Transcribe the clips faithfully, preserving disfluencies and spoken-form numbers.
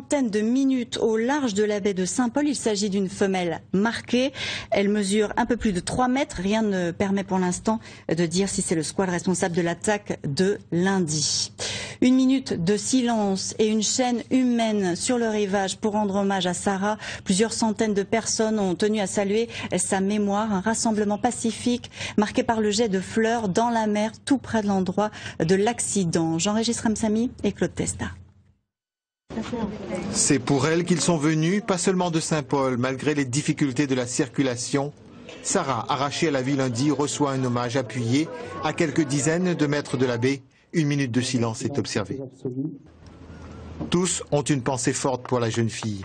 vingtaine de minutes au large de la baie de Saint-Paul. Il s'agit d'une femelle marquée. Elle mesure un peu plus de trois mètres. Rien ne permet pour l'instant de dire si c'est le squad responsable de l'attaque de lundi. Une minute de silence et une chaîne humaine sur le rivage pour rendre hommage à Sarah. Plusieurs centaines de personnes ont tenu à saluer sa mémoire. Un rassemblement pacifique marqué par le jet de fleurs dans la mer tout près de l'endroit de l'accident. Jean-Régis Ramsamy et Claude Testa. C'est pour elle qu'ils sont venus, pas seulement de Saint-Paul, malgré les difficultés de la circulation. Sarah, arrachée à la vie lundi, reçoit un hommage appuyé à quelques dizaines de mètres de la baie. Une minute de silence est observée. Tous ont une pensée forte pour la jeune fille.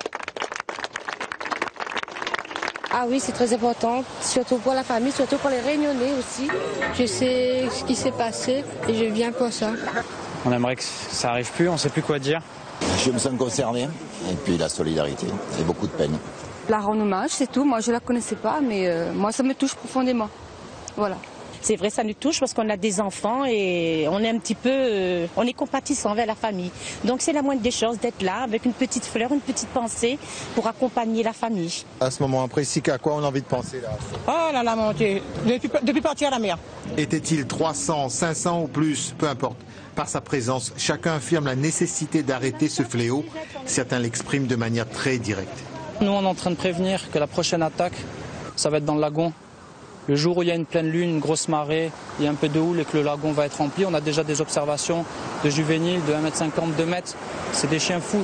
Ah oui, c'est très important, surtout pour la famille, surtout pour les Réunionnais aussi. Je sais ce qui s'est passé et je viens pour ça. On aimerait que ça arrive plus, on ne sait plus quoi dire. Je me sens concerné, et puis la solidarité, et beaucoup de peine. La rendre hommage, c'est tout. Moi, je ne la connaissais pas, mais euh, moi, ça me touche profondément. Voilà. C'est vrai, ça nous touche parce qu'on a des enfants et on est un petit peu, euh, on est compatissant envers la famille. Donc c'est la moindre des choses d'être là avec une petite fleur, une petite pensée pour accompagner la famille. À ce moment précis, à quoi on a envie de penser là? Oh là là, mon Dieu, depuis, depuis partir à la mer. Était-il trois cents, cinq cents ou plus? Peu importe. Par sa présence, chacun affirme la nécessité d'arrêter ce fléau. Certains l'expriment de manière très directe. Nous, on est en train de prévenir que la prochaine attaque, ça va être dans le lagon. Le jour où il y a une pleine lune, une grosse marée, il y a un peu de houle et que le lagon va être rempli, on a déjà des observations de juvéniles de un mètre cinquante, deux mètres. C'est des chiens fous.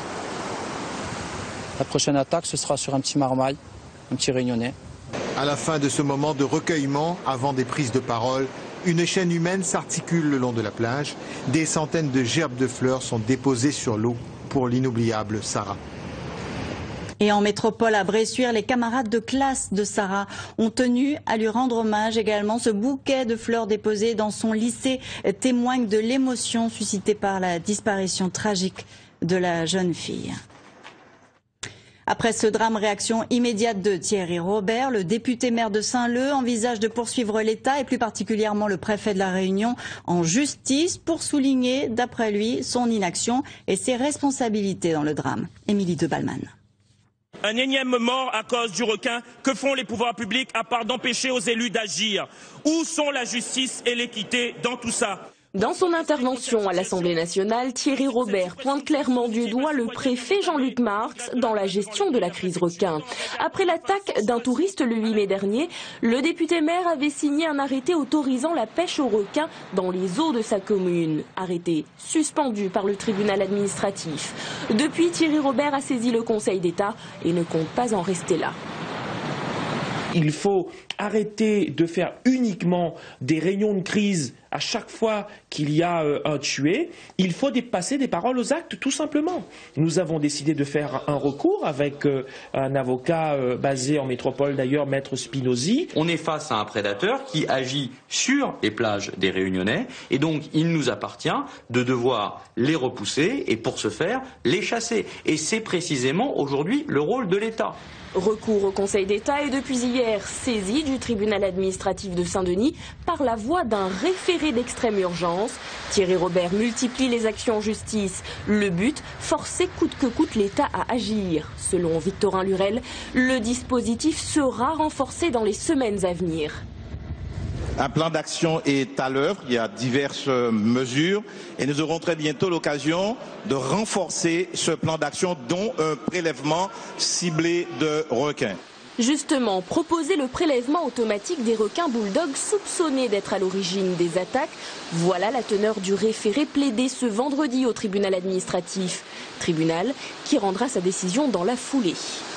La prochaine attaque, ce sera sur un petit marmaille, un petit réunionnais. À la fin de ce moment de recueillement, avant des prises de parole, une chaîne humaine s'articule le long de la plage. Des centaines de gerbes de fleurs sont déposées sur l'eau pour l'inoubliable Sarah. Et en métropole à Bressuire, les camarades de classe de Sarah ont tenu à lui rendre hommage également. Ce bouquet de fleurs déposé dans son lycée témoigne de l'émotion suscitée par la disparition tragique de la jeune fille. Après ce drame, réaction immédiate de Thierry Robert. Le député maire de Saint-Leu envisage de poursuivre l'État et plus particulièrement le préfet de la Réunion en justice pour souligner, d'après lui, son inaction et ses responsabilités dans le drame. Émilie de Balman. Un énième mort à cause du requin. Que font les pouvoirs publics à part d'empêcher aux élus d'agir? Où sont la justice et l'équité dans tout ça? Dans son intervention à l'Assemblée nationale, Thierry Robert pointe clairement du doigt le préfet Jean-Luc Marx dans la gestion de la crise requin. Après l'attaque d'un touriste le huit mai dernier, le député maire avait signé un arrêté autorisant la pêche aux requins dans les eaux de sa commune. Arrêté suspendu par le tribunal administratif. Depuis, Thierry Robert a saisi le Conseil d'État et ne compte pas en rester là. Il faut arrêter de faire uniquement des réunions de crise à chaque fois qu'il y a euh, un tué. Il faut passer des paroles aux actes, tout simplement. Nous avons décidé de faire un recours avec euh, un avocat euh, basé en métropole, d'ailleurs, Maître Spinozzi. On est face à un prédateur qui agit sur les plages des Réunionnais et donc il nous appartient de devoir les repousser et pour ce faire, les chasser. Et c'est précisément aujourd'hui le rôle de l'État. Recours au Conseil d'État est depuis hier saisi du tribunal administratif de Saint-Denis par la voie d'un référé d'extrême urgence. Thierry Robert multiplie les actions en justice. Le but, forcer coûte que coûte l'État à agir. Selon Victorin Lurel, le dispositif sera renforcé dans les semaines à venir. Un plan d'action est à l'œuvre, il y a diverses mesures et nous aurons très bientôt l'occasion de renforcer ce plan d'action dont un prélèvement ciblé de requins. Justement, proposer le prélèvement automatique des requins bulldogs soupçonnés d'être à l'origine des attaques, voilà la teneur du référé plaidé ce vendredi au tribunal administratif. Tribunal qui rendra sa décision dans la foulée.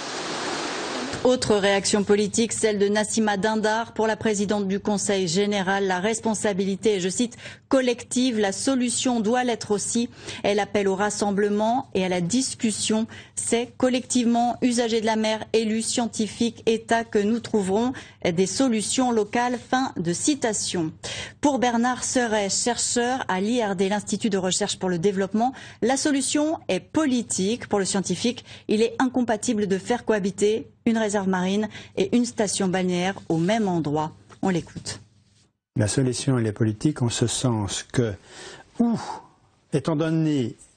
Autre réaction politique, celle de Nassima Dindar pour la présidente du Conseil général. La responsabilité est, je cite, collective. La solution doit l'être aussi. Elle appelle au rassemblement et à la discussion. C'est collectivement, usagers de la mer, élus, scientifiques, État, que nous trouverons des solutions locales. Fin de citation. Pour Bernard Serret, chercheur à l'I R D, l'Institut de recherche pour le développement, la solution est politique. Pour le scientifique, il est incompatible de faire cohabiter une réserve marine et une station balnéaire au même endroit. On l'écoute. La solution, elle est politique en ce sens que, ou, étant donné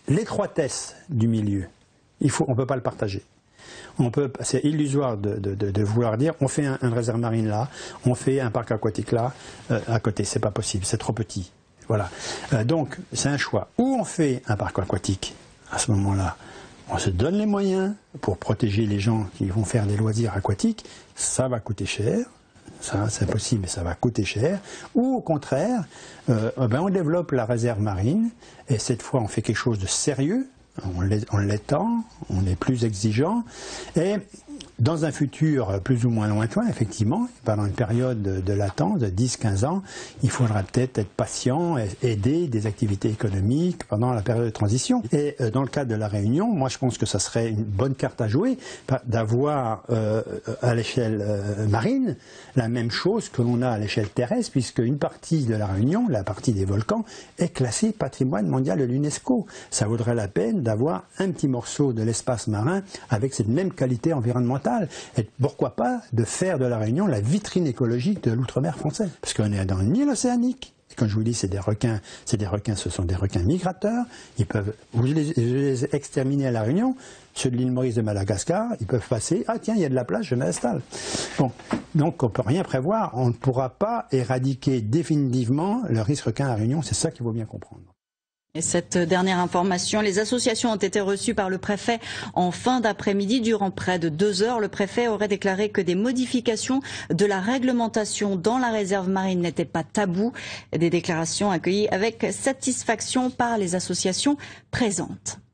l'étroitesse du milieu, il faut, on ne peut pas le partager. On peut, c'est illusoire de, de, de, de vouloir dire on fait un, un réserve marine là, on fait un parc aquatique là, euh, à côté, c'est pas possible, c'est trop petit. Voilà. Euh, donc c'est un choix. Ou on fait un parc aquatique, à ce moment-là, on se donne les moyens pour protéger les gens qui vont faire des loisirs aquatiques, ça va coûter cher. Ça, c'est possible, mais ça va coûter cher. Ou au contraire, euh, ben on développe la réserve marine, et cette fois on fait quelque chose de sérieux, on l'étend, on est plus exigeant, et dans un futur plus ou moins lointain, effectivement, pendant une période de latence de dix à quinze ans, il faudra peut-être être patient et aider des activités économiques pendant la période de transition. Et dans le cadre de la Réunion, moi je pense que ça serait une bonne carte à jouer d'avoir euh, à l'échelle euh, marine la même chose que l'on a à l'échelle terrestre, puisque une partie de la Réunion, la partie des volcans, est classée patrimoine mondial de l'UNESCO. Ça vaudrait la peine d'avoir un petit morceau de l'espace marin avec cette même qualité environnementale. Et pourquoi pas de faire de la Réunion la vitrine écologique de l'outre-mer français. Parce qu'on est dans une île océanique. Et quand je vous dis c'est des requins, c'est des requins, ce sont des requins migrateurs. Ils peuvent, vous les, les exterminer à la Réunion, ceux de l'île Maurice de Madagascar, ils peuvent passer, ah tiens, il y a de la place, je m'installe. Bon, donc on ne peut rien prévoir, on ne pourra pas éradiquer définitivement le risque requin à la Réunion, c'est ça qu'il faut bien comprendre. Et cette dernière information, les associations ont été reçues par le préfet en fin d'après-midi. Durant près de deux heures, le préfet aurait déclaré que des modifications de la réglementation dans la réserve marine n'étaient pas tabous. Des déclarations accueillies avec satisfaction par les associations présentes.